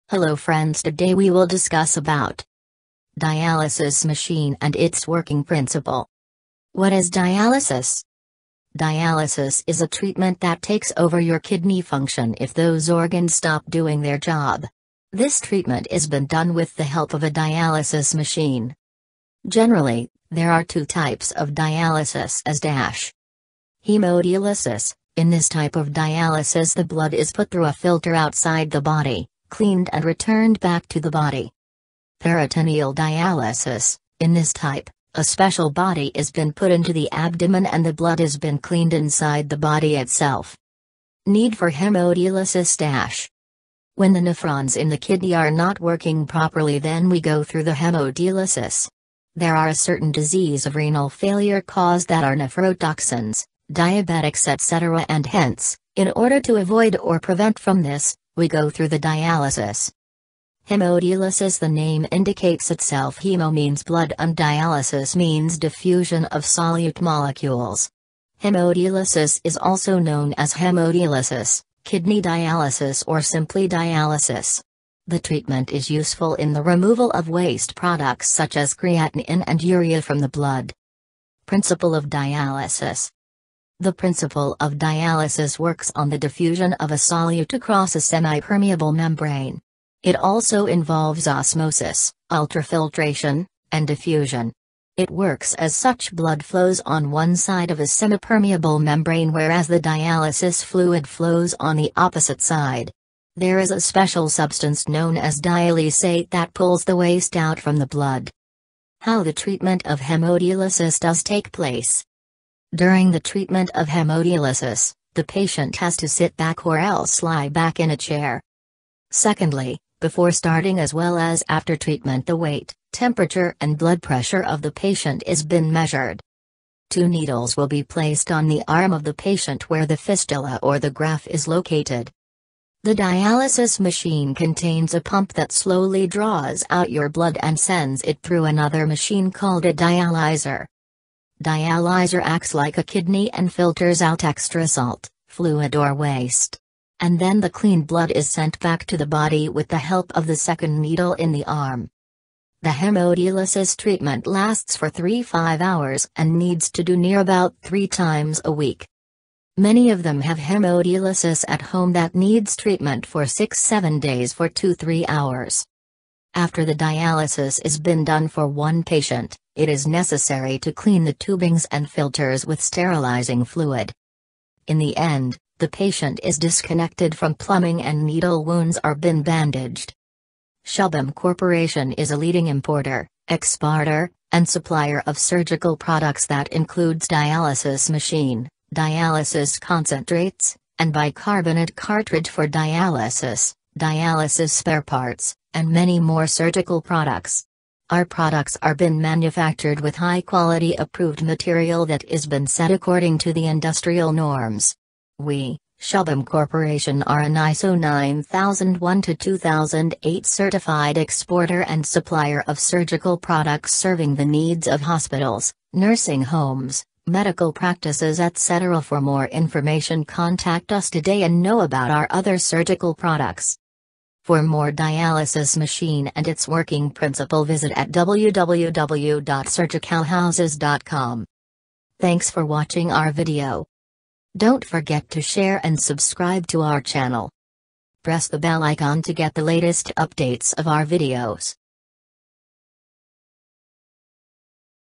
Hello friends, today we will discuss about dialysis machine and its working principle. What is dialysis? Dialysis is a treatment that takes over your kidney function if those organs stop doing their job. This treatment is been done with the help of a dialysis machine. Generally, there are two types of dialysis as hemodialysis. In this type of dialysis, the blood is put through a filter outside the body, cleaned and returned back to the body. Peritoneal dialysis. In this type, a special body is been put into the abdomen and the blood has been cleaned inside the body itself. Need for hemodialysis. When the nephrons in the kidney are not working properly, then we go through the hemodialysis. There are a certain disease of renal failure caused that are nephrotoxins, diabetics etc., and hence, in order to avoid or prevent from this, we go through the dialysis. Hemodialysis, the name indicates itself. Hemo means blood and dialysis means diffusion of solute molecules. Hemodialysis is also known as hemodialysis, kidney dialysis, or simply dialysis. The treatment is useful in the removal of waste products such as creatinine and urea from the blood. Principle of dialysis. The principle of dialysis works on the diffusion of a solute across a semi-permeable membrane. It also involves osmosis, ultrafiltration, and diffusion. It works as such: blood flows on one side of a semi-permeable membrane whereas the dialysis fluid flows on the opposite side. There is a special substance known as dialysate that pulls the waste out from the blood. How the treatment of hemodialysis does take place. During the treatment of hemodialysis, the patient has to sit back or else lie back in a chair. Secondly, before starting as well as after treatment, the weight, temperature and blood pressure of the patient is been measured. 2 needles will be placed on the arm of the patient where the fistula or the graft is located. The dialysis machine contains a pump that slowly draws out your blood and sends it through another machine called a dialyzer. Dialyzer acts like a kidney and filters out extra salt, fluid or waste. And then the clean blood is sent back to the body with the help of the second needle in the arm. The hemodialysis treatment lasts for 3-5 hours and needs to do near about 3 times a week. Many of them have hemodialysis at home that needs treatment for 6-7 days for 2-3 hours. After the dialysis is been done for one patient, it is necessary to clean the tubings and filters with sterilizing fluid. In the end, the patient is disconnected from plumbing and needle wounds are been bandaged. Shubham Corporation is a leading importer, exporter, and supplier of surgical products that includes dialysis machine, dialysis concentrates, and bicarbonate cartridge for dialysis, dialysis spare parts, and many more surgical products. Our products are been manufactured with high-quality approved material that is been set according to the industrial norms. We, Shubham Corporation, are an ISO 9001-2008 certified exporter and supplier of surgical products serving the needs of hospitals, nursing homes, medical practices etc. For more information, contact us today and know about our other surgical products. For more dialysis machine and its working principle, visit at www.surgicalhouses.com. Thanks for watching our video. Don't forget to share and subscribe to our channel. Press the bell icon to get the latest updates of our videos.